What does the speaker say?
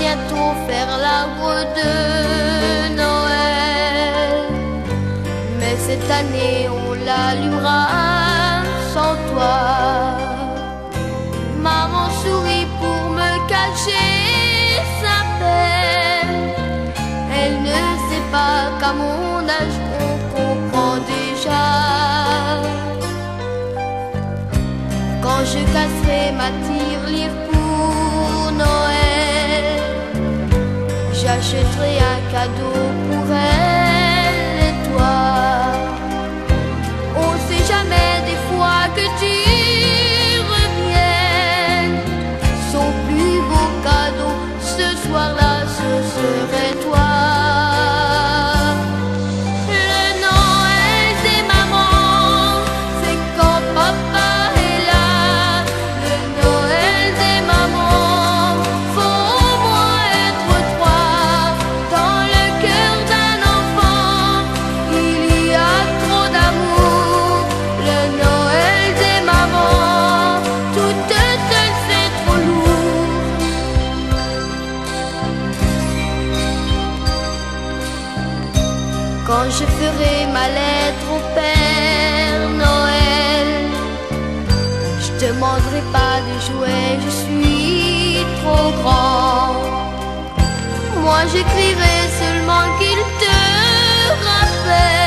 bientôt faire l'arbre de Noël. Mais cette année on l'allumera sans toi. Maman sourit pour me cacher sa peine. Elle ne sait pas qu'à mon âge on comprend déjà. Quand je casserai ma tirelire pour Noël, j'achèterai un cadeau pour elle et toi. On sait jamais des fois que tu reviennes. Son plus beau cadeau ce soir-là, ce serait toi. Le Noël des mamans, c'est quand papa est là. Le Noël des mamans, faut au moins être trois. Dans le cœur d'un enfant, il y a trop d'amour. Le Noël des mamans, toute seule c'est trop lourd. Quand je ferai ma lettre au Père Noël, je demanderai pas de jouets, je suis trop grand. Moi j'écrirai seulement qu'il te rappelle